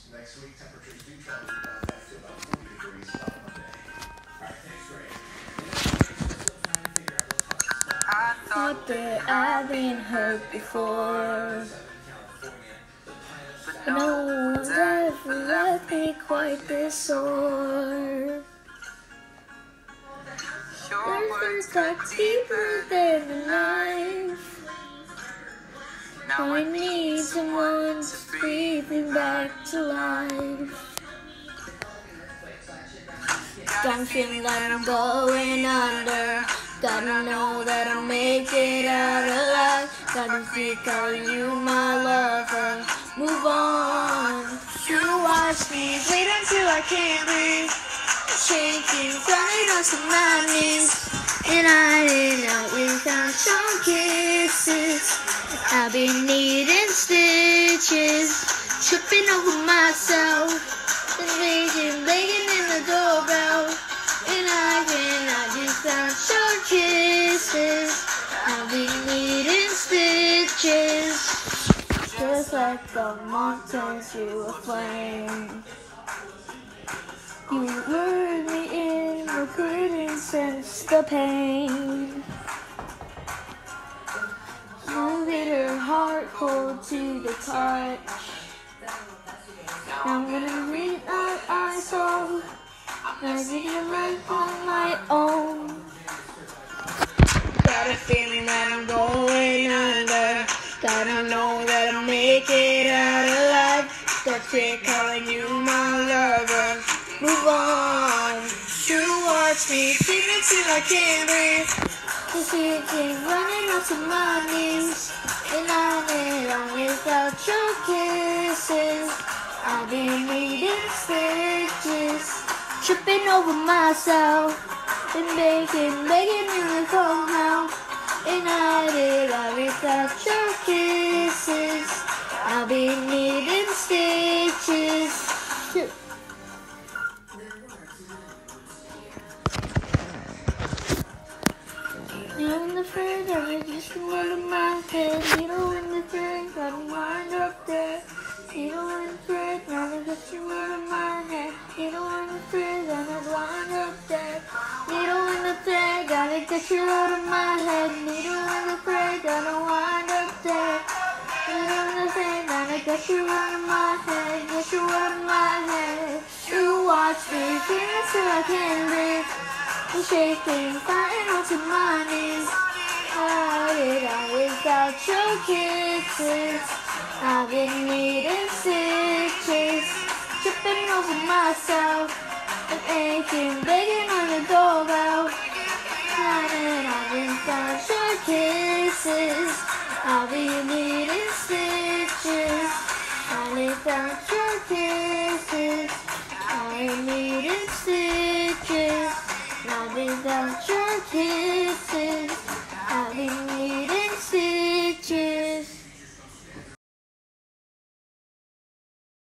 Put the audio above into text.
Next week, temperatures do try to rebound back to about 40 degrees by Monday. All right, thanks, Greg. I thought that I've been hurt before, but no one's ever left me quite this sore. Your words cut deeper than the knife. Now I need someone to breathe me back to life. I'm feeling that I'm going under. Gotta know that I'll make it out alive. Gotta be calling you my lover. Move on. You watch me bleed until I can't breathe. Shaking, falling onto my knees. And hiding out without your kisses. I've been needing stitches, tripping over myself, and begging in the doorbell. And I cannot without your kisses. I've been needing stitches, just like the moth turns to a flame. You lured me in, but couldn't sense the pain. You made her heart cold to the touch. Now I'm gonna read what I saw. I'm living life on my own. Got a feeling that I'm going under. Gotta know that I'll make it out alive. That's it, calling you my lover. Move on. You watch me sing until I can't breathe. The shaking running onto my knees. And I'm in on without your kisses. I've been needing stitches, tripping over myself, and begging in the cold now. And I did all without your kisses. I've been needing stitches. You in the fridge, I just out of my head. Needle in the fridge, got me wind up there. Needle in the fridge, now I got you out of my head. Needle in the fridge, and I wind up there. Needle in the fridge, gotta get you out of my head. Needle in the fridge, gotta wind up there. Needle in the fridge, gotta get you out of my head. Get you out of my head. You watch me, feel it till I can't breathe. I'm shaking, fighting onto my knees. How did I without your kisses? I've been needing stitches, tripping over myself, and aching, begging on the doorbell. How did I without your kisses? I've been needing stitches, without your kisses. I've been needing stitches. Now without your kiss.